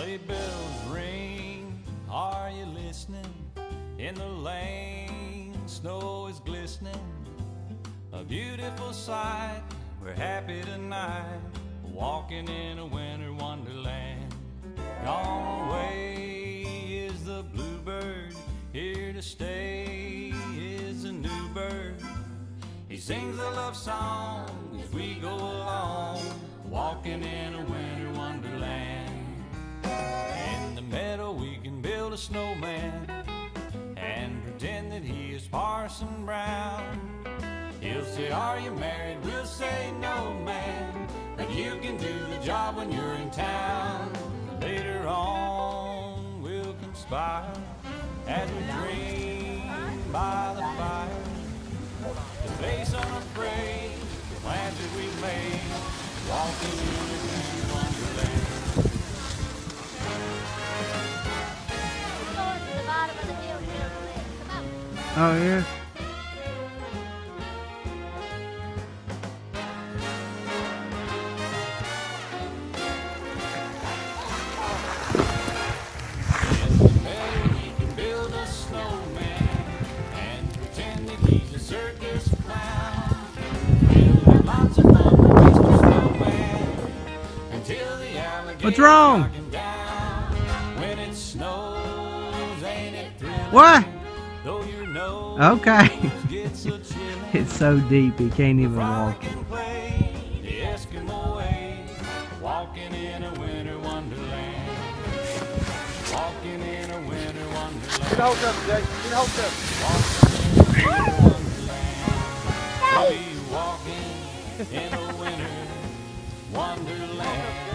Sleigh bells ring, are you listening? In the lane, snow is glistening. A beautiful sight, we're happy tonight, walking in a winter wonderland. Gone away is the bluebird, here to stay is a new bird. He sings a love song as we go along, walking in a winter wonderland. In the meadow we can build a snowman and pretend that he is Parson Brown. He'll say, are you married? We'll say, no, man, but you can do the job when you're in town. Later on we'll conspire as we dream by the fire to face unafraid the plans that we've made, walking in a winter wonderland. Oh, yeah? What's wrong? What? Okay. It's so deep he can't even walk. Walking in a winter wonderland. Walking in a winter wonderland. Get hold up, Jake. Get hold up. Walking in a winter wonderland.